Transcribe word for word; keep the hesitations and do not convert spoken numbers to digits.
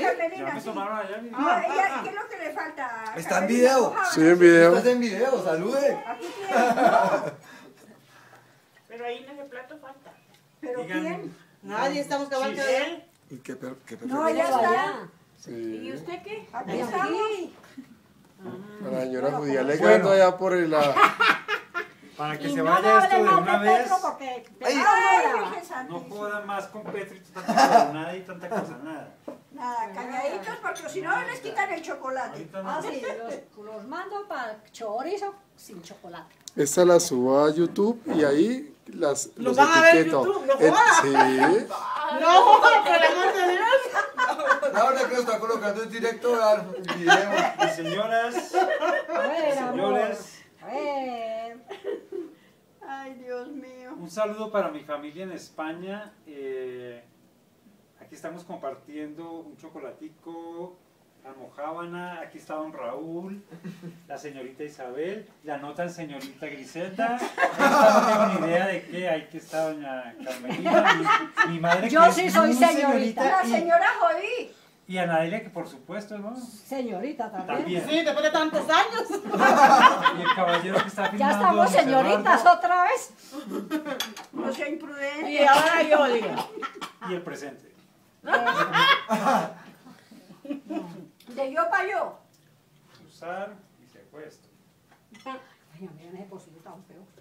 Carmelina, me sí. tomaron allá. No, ella, ¿qué es lo que le falta? Está en Carmelina, video. coja, Sí, en video. Estás en video, salude. Aquí tienes, no. Pero ahí en ese plato falta. ¿Pero Digan- quién? Nadie estamos acabando Sí. de ¿Él? ¿Y qué, per- qué No, perfecto? ya está. Sí. ¿Y usted qué? Aquí estamos. A la señora judía le Bueno. gano allá por el lado. Para que Y se no vaya esto de hable mal una de vez. Petro porque Ay. Petro Ay, no brava. Virgen Santísima. No jodan más con Petro y tanta nada y tanta cosa, nada. Nada, calladitos porque si no les quitan el chocolate. Ahorita no. Ah, sí, los, los mando para chorizo sin chocolate. Esta la subo a YouTube y ahí las ¿Lo los van a ver en etiqueto. YouTube? ¡No Eh, jodas! sí. No, por el amor de Dios. La hora que lo está colocando en directo al video. Y señoras, A ver, amor. señores, A ver. Ay, Dios mío. un saludo para mi familia en España. Eh, aquí estamos compartiendo un chocolatico, almojábana. Aquí está don Raúl, la señorita Isabel, la notan señorita Griselda. Esta no tengo ni idea de qué. Ahí que está doña Carmelina, mi, mi madre Yo que sí es soy muy señorita. La y, señora Jodí. y Anadelia que por supuesto, ¿no? Señorita también. También. Sí, después de tantos años. Y el caballero que está Ya filmando. estamos don señoritas Eduardo, otra vez. No sea imprudente. Y ahora yo digo. Y el presente. De yo para yo. Usar y se acuesta. Ay, mira ese pocillo tan feo.